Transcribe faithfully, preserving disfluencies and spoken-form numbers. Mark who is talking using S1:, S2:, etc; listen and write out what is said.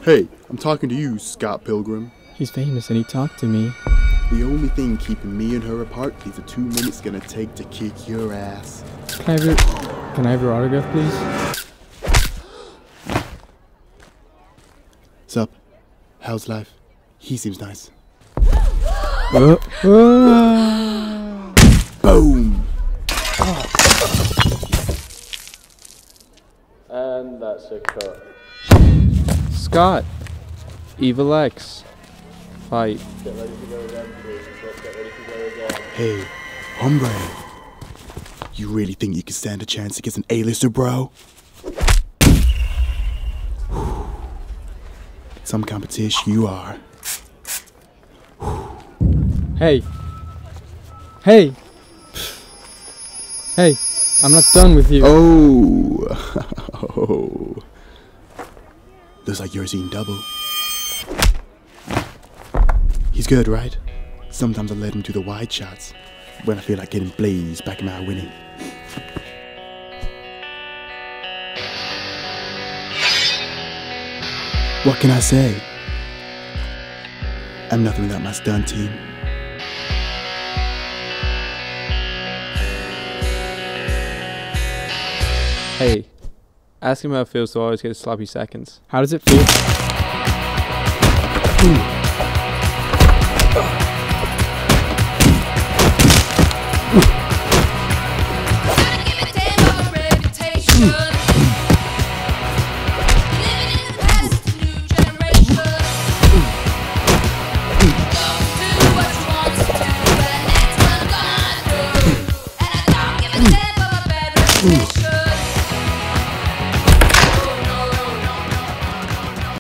S1: Hey, I'm talking to you, Scott Pilgrim.
S2: He's famous and he talked to me.
S1: The only thing keeping me and her apart is the two minutes gonna take to kick your ass.
S2: Can I have your, can I have your autograph, please?
S1: Sup? How's life? He seems nice.
S2: Uh, uh.
S1: Boom!
S3: And that's a cut.
S2: Scott, Evil X, fight.
S3: Get ready to go again, please. Let's get ready to go again.
S1: Hey, hombre. You really think you can stand a chance against an A-lister, bro? Some competition you are.
S2: Hey. Hey. Hey, I'm not done with you.
S1: Oh. Oh. Looks like you're seeing double. He's good, right? Sometimes I let him do the wide shots when I feel like getting blazed back in my winning. What can I say? I'm nothing without my stunt team.
S4: Hey, ask him how it feels to always get sloppy seconds.
S2: How does it feel?
S1: Ooh.